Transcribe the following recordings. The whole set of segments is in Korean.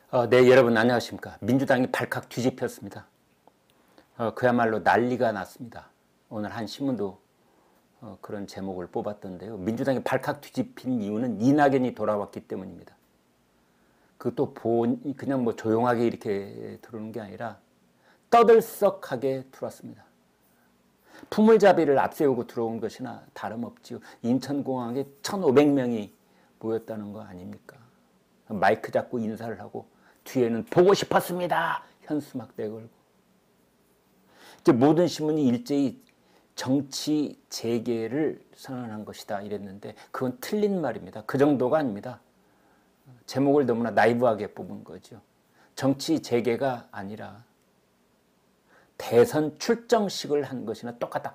네, 여러분 안녕하십니까. 민주당이 발칵 뒤집혔습니다. 그야말로 난리가 났습니다. 오늘 한 신문도 그런 제목을 뽑았던데요. 민주당이 발칵 뒤집힌 이유는 이낙연이 돌아왔기 때문입니다. 그것도 그냥 뭐 조용하게 이렇게 들어오는 게 아니라 떠들썩하게 들어왔습니다. 풍물잡이를 앞세우고 들어온 것이나 다름없지요. 인천공항에 1,500명이 모였다는 거 아닙니까? 마이크 잡고 인사를 하고 뒤에는 보고 싶었습니다. 현수막대 걸고. 이제 모든 신문이 일제히 정치 재개를 선언한 것이다 이랬는데 그건 틀린 말입니다. 그 정도가 아닙니다. 제목을 너무나 나이브하게 뽑은 거죠. 정치 재개가 아니라 대선 출정식을 한 것이나 똑같다.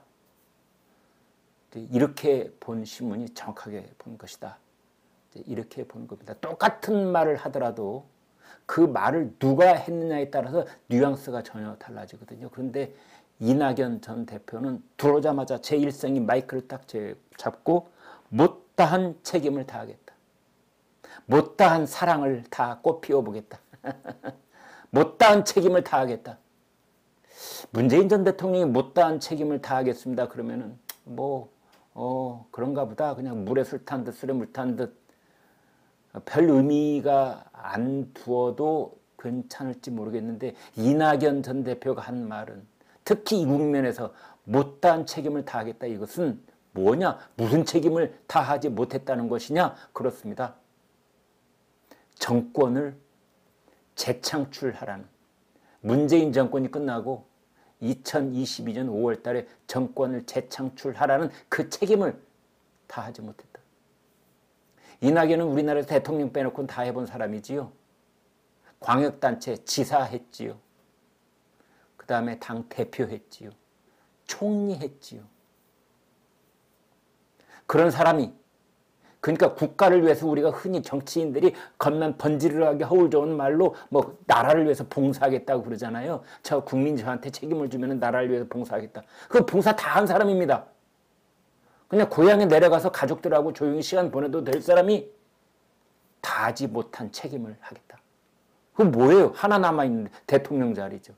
이렇게 본 신문이 정확하게 본 것이다. 이렇게 보는 겁니다. 똑같은 말을 하더라도 그 말을 누가 했느냐에 따라서 뉘앙스가 전혀 달라지거든요. 그런데 이낙연 전 대표는 들어오자마자 제 일생인 마이크를 딱 잡고 못다한 책임을 다하겠다. 못다한 사랑을 다 꽃피워보겠다. 못다한 책임을 다하겠다. 문재인 전 대통령이 못다한 책임을 다하겠습니다. 그러면은 그런가 보다. 그냥 물에 술 탄 듯 술에 물 탄 듯 별 의미가 안 두어도 괜찮을지 모르겠는데 이낙연 전 대표가 한 말은 특히 이 국면에서 못다한 책임을 다하겠다. 이것은 뭐냐? 무슨 책임을 다하지 못했다는 것이냐? 그렇습니다. 정권을 재창출하라는, 문재인 정권이 끝나고 2022년 5월 달에 정권을 재창출하라는 그 책임을 다하지 못했다. 이낙연은 우리나라에서 대통령 빼놓고는 다 해본 사람이지요. 광역단체 지사했지요. 그 다음에 당 대표했지요. 총리했지요. 그런 사람이, 그러니까 국가를 위해서 우리가 흔히 정치인들이 겉만 번지르르하게 허울 좋은 말로 뭐 나라를 위해서 봉사하겠다고 그러잖아요. 저 국민 저한테 책임을 주면 나라를 위해서 봉사하겠다. 그 봉사 다 한 사람입니다. 그냥 고향에 내려가서 가족들하고 조용히 시간 보내도 될 사람이 다 하지 못한 책임을 하겠다. 그건 뭐예요? 하나 남아있는 대통령 자리죠.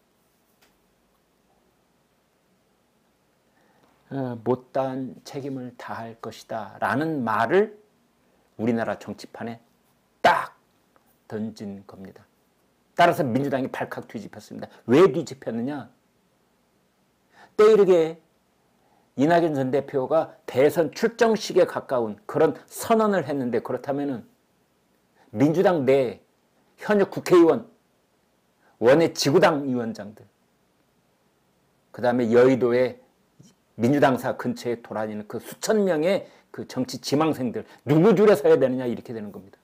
못다한 책임을 다할 것이다 라는 말을 우리나라 정치판에 딱 던진 겁니다. 따라서 민주당이 발칵 뒤집혔습니다. 왜 뒤집혔느냐? 때이르게 이낙연 전 대표가 대선 출정식에 가까운 그런 선언을 했는데, 그렇다면은 민주당 내 현역 국회의원, 원외 지구당 위원장들, 그 다음에 여의도의 민주당사 근처에 돌아다니는 그 수천 명의 그 정치 지망생들, 누구 줄에 서야 되느냐, 이렇게 되는 겁니다.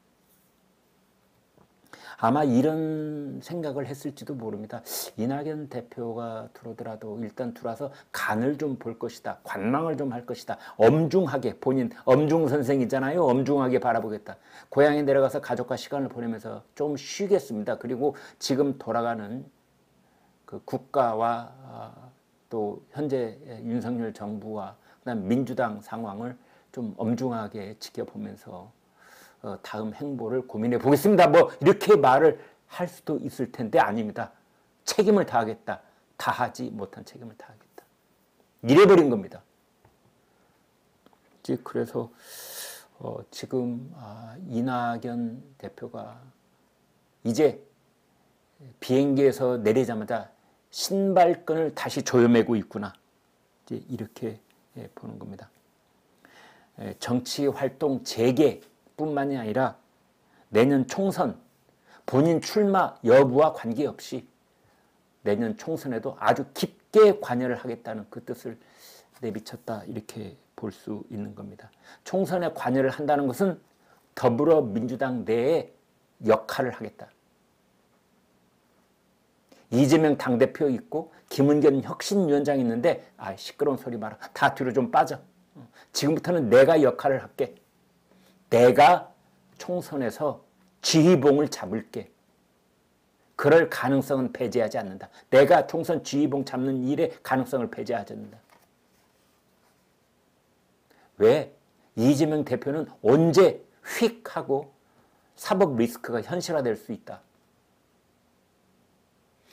아마 이런 생각을 했을지도 모릅니다. 이낙연 대표가 들어오더라도 일단 들어와서 간을 좀 볼 것이다. 관망을 좀 할 것이다. 엄중하게, 본인 엄중 선생이잖아요. 엄중하게 바라보겠다. 고향에 내려가서 가족과 시간을 보내면서 좀 쉬겠습니다. 그리고 지금 돌아가는 그 국가와 또 현재 윤석열 정부와 그다음 민주당 상황을 좀 엄중하게 지켜보면서 다음 행보를 고민해 보겠습니다. 뭐 이렇게 말을 할 수도 있을 텐데 아닙니다. 책임을 다하겠다. 다하지 못한 책임을 다하겠다. 이래버린 겁니다. 그래서 지금 이낙연 대표가 이제 비행기에서 내리자마자 신발끈을 다시 조여매고 있구나. 이제 이렇게 보는 겁니다. 정치 활동 재개 뿐만이 아니라 내년 총선, 본인 출마 여부와 관계없이 내년 총선에도 아주 깊게 관여를 하겠다는 그 뜻을 내비쳤다, 이렇게 볼 수 있는 겁니다. 총선에 관여를 한다는 것은 더불어민주당 내에 역할을 하겠다. 이재명 당대표 있고 김은겸 혁신위원장 있는데 시끄러운 소리 마라. 다 뒤로 좀 빠져. 지금부터는 내가 역할을 할게. 내가 총선에서 지휘봉을 잡을게. 그럴 가능성은 배제하지 않는다. 내가 총선 지휘봉 잡는 일의 가능성을 배제하지 않는다. 왜? 이재명 대표는 언제 휙 하고 사법 리스크가 현실화될 수 있다.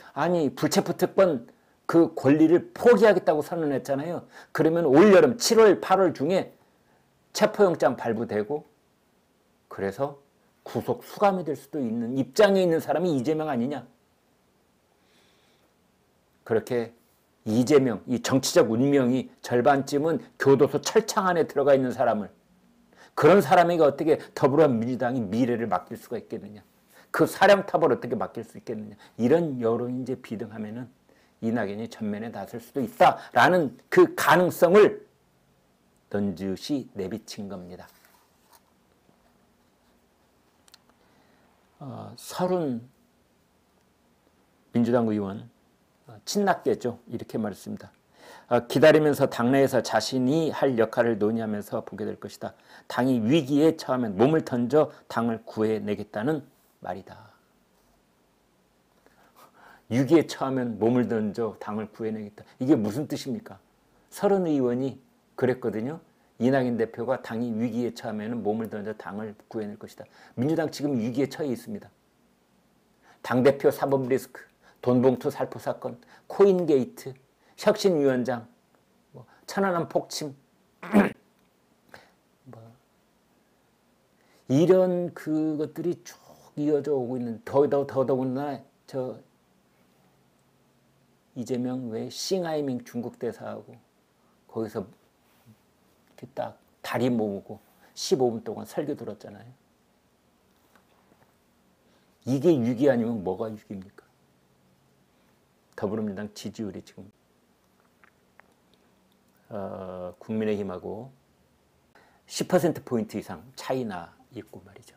아니 불체포 특권 그 권리를 포기하겠다고 선언했잖아요. 그러면 올여름 7월 8월 중에 체포영장 발부되고 그래서 구속 수감이 될 수도 있는 입장에 있는 사람이 이재명 아니냐. 그렇게 이재명, 이 정치적 운명이 절반쯤은 교도소 철창 안에 들어가 있는 사람을, 그런 사람에게 어떻게 더불어민주당이 미래를 맡길 수가 있겠느냐. 그 사령탑을 어떻게 맡길 수 있겠느냐. 이런 여론이 이제 비등하면은 이낙연이 전면에 나설 수도 있다라는 그 가능성을 넌지시 내비친 겁니다. 30 민주당 의원 친낙계죠. 이렇게 말했습니다. 기다리면서 당내에서 자신이 할 역할을 논의하면서 보게 될 것이다. 당이 위기에 처하면 몸을 던져 당을 구해내겠다는 말이다. 위기에 처하면 몸을 던져 당을 구해내겠다. 이게 무슨 뜻입니까? 30 의원이 그랬거든요. 이낙연 대표가 당이 위기에 처하면 몸을 던져 당을 구해낼 것이다. 민주당 지금 위기에 처해 있습니다. 당대표 사법 리스크, 돈봉투 살포 사건, 코인 게이트, 혁신위원장, 천안함 폭침, 이런 그것들이 쭉 이어져 오고 있는, 더더군다나 저 이재명 왜 싱하이밍 중국 대사하고 거기서 이렇게 딱 다리 모으고 15분 동안 설교 들었잖아요. 이게 위기 아니면 뭐가 위기입니까? 더불어민주당 지지율이 지금 국민의힘하고 10%포인트 이상 차이나 있고 말이죠.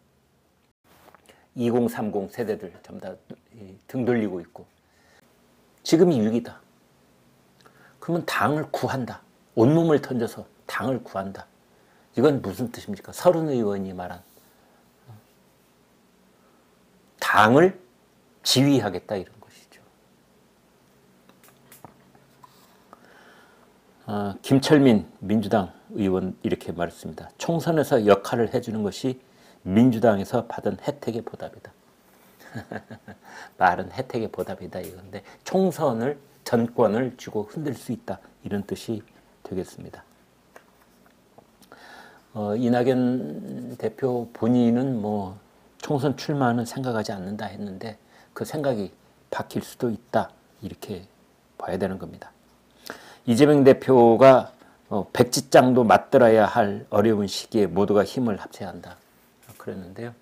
2030 세대들 전부 다 등 돌리고 있고 지금이 위기다. 그러면 당을 구한다. 온몸을 던져서 당을 구한다. 이건 무슨 뜻입니까? 30 의원이 말한 당을 지휘하겠다 이런 것이죠. 김철민 민주당 의원 이렇게 말했습니다. 총선에서 역할을 해주는 것이 민주당에서 받은 혜택의 보답이다. 말은 혜택의 보답이다 이건데 총선을 전권을 쥐고 흔들 수 있다 이런 뜻이 되겠습니다. 이낙연 대표 본인은 뭐 총선 출마는 생각하지 않는다 했는데 그 생각이 바뀔 수도 있다 이렇게 봐야 되는 겁니다. 이재명 대표가 백지장도 맞들어야 할 어려운 시기에 모두가 힘을 합쳐야 한다 그랬는데요.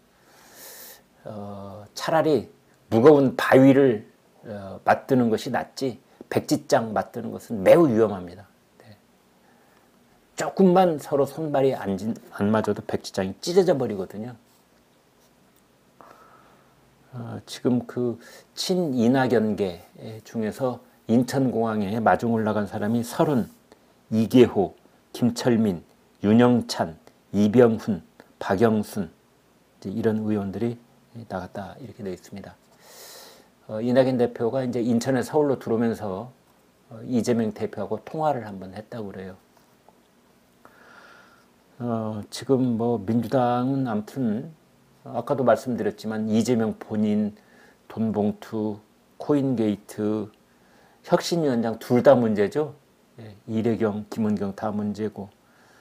차라리 무거운 바위를 맞드는 것이 낫지 백지장 맞드는 것은 매우 위험합니다. 네. 조금만 서로 손발이 안 맞아도 백지장이 찢어져 버리거든요. 지금 그 친이낙연계 중에서 인천공항에 마중 올라간 사람이 30, 이계호, 김철민, 윤영찬, 이병훈, 박영순 이런 의원들이 나갔다 이렇게 되어 있습니다. 이낙연 대표가 이제 인천에 서울로 들어오면서 이재명 대표하고 통화를 한번 했다고 그래요. 지금 뭐 민주당은 아무튼 아까도 말씀드렸지만 이재명 본인, 돈봉투, 코인게이트, 혁신위원장 둘 다 문제죠. 이래경, 김은경 다 문제고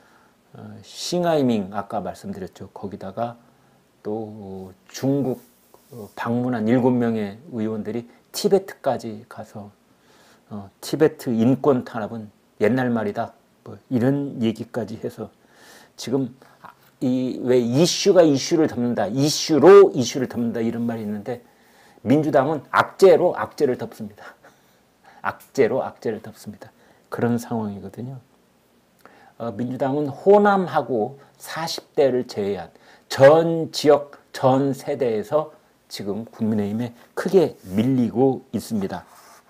싱하이밍 아까 말씀드렸죠. 거기다가 또 중국 방문한 7명의 의원들이 티베트까지 가서 티베트 인권 탄압은 옛날 말이다. 뭐 이런 얘기까지 해서 지금 왜 이슈가 이슈를 덮는다. 이슈로 이슈를 덮는다. 이런 말이 있는데 민주당은 악재로 악재를 덮습니다. 악재로 악재를 덮습니다. 그런 상황이거든요. 민주당은 호남하고 40대를 제외한 전 지역, 전 세대에서 지금 국민의힘에 크게 밀리고 있습니다.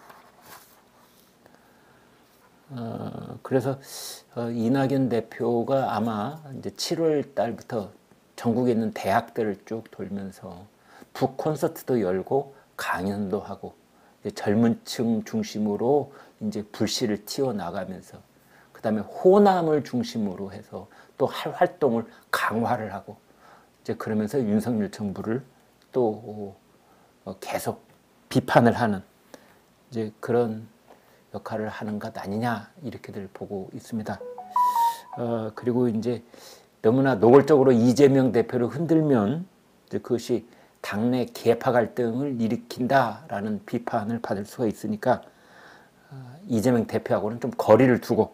그래서 이낙연 대표가 아마 이제 7월 달부터 전국에 있는 대학들을 쭉 돌면서 북 콘서트도 열고 강연도 하고 젊은 층 중심으로 이제 불씨를 튀어 나가면서 그다음에 호남을 중심으로 해서 또 할 활동을 강화를 하고 이제 그러면서 윤석열 정부를 또 계속 비판을 하는 이제 그런 역할을 하는 것 아니냐 이렇게들 보고 있습니다. 그리고 이제 너무나 노골적으로 이재명 대표를 흔들면 이제 그것이 당내 계파 갈등을 일으킨다라는 비판을 받을 수가 있으니까 이재명 대표하고는 좀 거리를 두고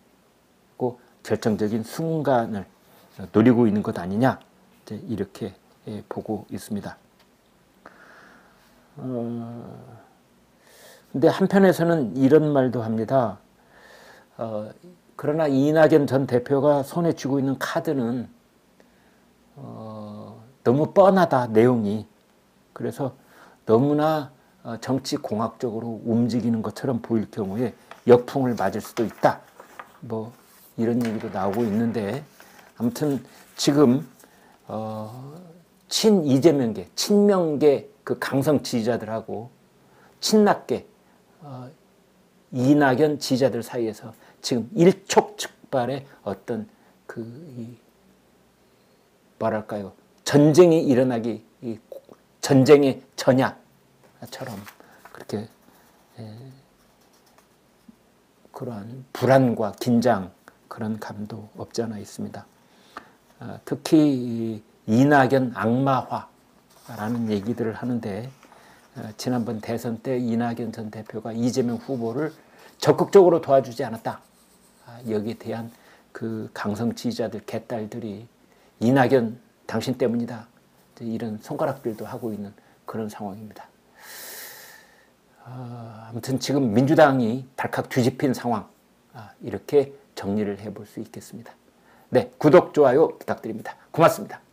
결정적인 순간을 노리고 있는 것 아니냐 이렇게 보고 있습니다. 근데 한편에서는 이런 말도 합니다. 그러나 이낙연 전 대표가 손에 쥐고 있는 카드는 너무 뻔하다, 내용이. 그래서 너무나 정치공학적으로 움직이는 것처럼 보일 경우에 역풍을 맞을 수도 있다. 뭐 이런 얘기도 나오고 있는데, 아무튼 지금 친이재명계, 친명계 그 강성 지지자들하고 친낙계 이낙연 지지자들 사이에서 지금 일촉즉발의 어떤 뭐랄까요, 전쟁이 일어나기, 전쟁의 전야처럼 그렇게 그러한 불안과 긴장, 그런 감도 없지 않아 있습니다. 특히 이낙연 악마화라는 얘기들을 하는데, 지난번 대선 때 이낙연 전 대표가 이재명 후보를 적극적으로 도와주지 않았다. 여기에 대한 그 강성 지지자들, 개딸들이 이낙연 당신 때문이다, 이런 손가락질도 하고 있는 그런 상황입니다. 아무튼 지금 민주당이 발칵 뒤집힌 상황, 이렇게 정리를 해볼 수 있겠습니다. 네, 구독, 좋아요 부탁드립니다. 고맙습니다.